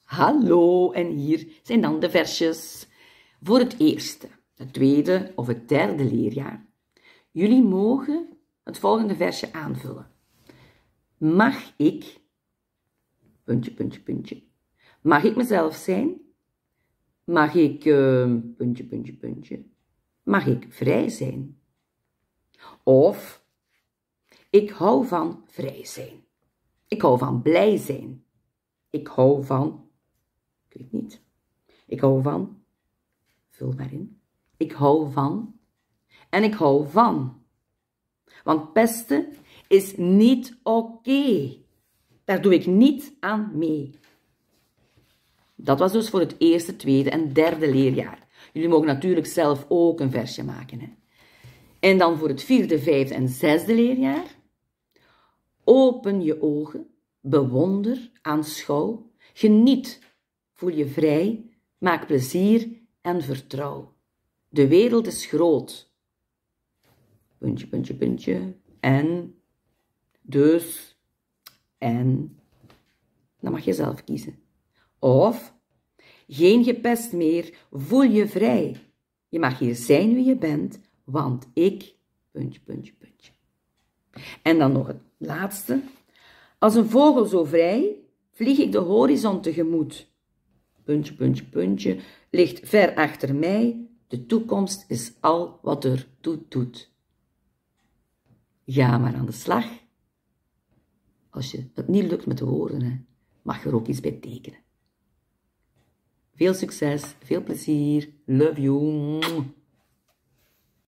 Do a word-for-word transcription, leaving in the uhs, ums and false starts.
Hallo, en hier zijn dan de versjes voor het eerste, het tweede of het derde leerjaar. Jullie mogen het volgende versje aanvullen. Mag ik, puntje, puntje, puntje, mag ik mezelf zijn? Mag ik, uh, puntje, puntje, puntje, mag ik vrij zijn? Of, ik hou van vrij zijn. Ik hou van blij zijn. Ik hou van, ik weet niet, ik hou van, vul maar in. Ik hou van en ik hou van. Want pesten is niet oké. Daar doe ik niet aan mee. Dat was dus voor het eerste, tweede en derde leerjaar. Jullie mogen natuurlijk zelf ook een versje maken. Hè? En dan voor het vierde, vijfde en zesde leerjaar. Open je ogen, bewonder, aanschouw, geniet, voel je vrij, maak plezier en vertrouw. De wereld is groot. Puntje, puntje, puntje. En, dus, en. Dan mag je zelf kiezen. Of, geen gepest meer, voel je vrij. Je mag hier zijn wie je bent, want ik, puntje, puntje, puntje. En dan nog het laatste. Als een vogel zo vrij, vlieg ik de horizon tegemoet. Puntje, puntje, puntje, ligt ver achter mij. De toekomst is al wat er toe doet. Ga maar aan de slag. Als je het niet lukt met de woorden, hè, mag je er ook iets bij tekenen. Veel succes, veel plezier. Love you.